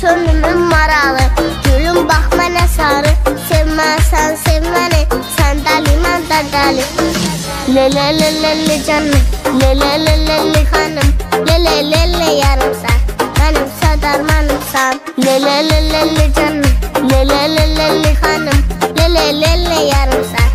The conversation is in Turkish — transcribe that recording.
könlümün maralı. Gülüm bak mənə sarı, sevməsən sevməni, sən dəli mən də dəli. Lele lele canım, lele lele hanım, lele lele yarımsan, benimsə dərmanımsan. Lele lele canım, lele lele hanım, lele lele yarımsan.